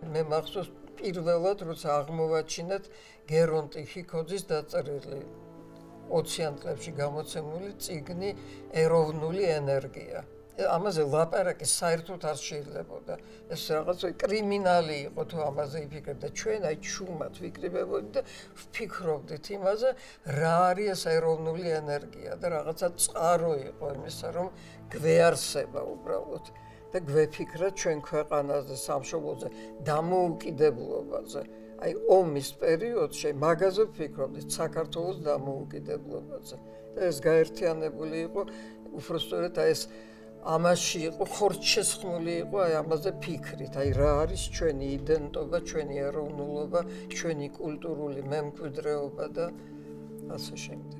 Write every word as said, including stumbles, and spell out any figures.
მე მახსოვს პირველად როცა აღმოვაჩინეთ გერონტი ხიქოძის დაწერილი ოციან წლებში გამოცემული წიგნი ეროვნული ენერგია. ამაზე ლაპარაკი საერთოდ არ შეიძლებოდა. ეს რაღაც კრიმინალი იყო თუ ამაზე იფიქრებდა. ჩვენ აი ჩუმად ვიკრიბებოდით და ვფიქრობდით იმაზე, რა არის ეს ეროვნული ენერგია და რაღაცა წყარო იყო იმისა, რომ გვეარსება უბრალოდ და გვეფიქრა ჩვენ ქვეყანაზე, სამშობლოზე, დამოუკიდებლობაზე. აი ომის პერიოდში მაგაზე ვფიქრობდით საქართველოს დამოუკიდებლობაზე. და ეს გაერთიანებული იყო უბრალოდ აი ეს ამაში იყო ხორცშესხმული იყო აი ამაზე ფიქრით, აი რა არის ჩვენი იდენტობა, ჩვენი ეროვნულობა, ჩვენი კულტურული მემკვიდრეობა და ასე შემდეგ.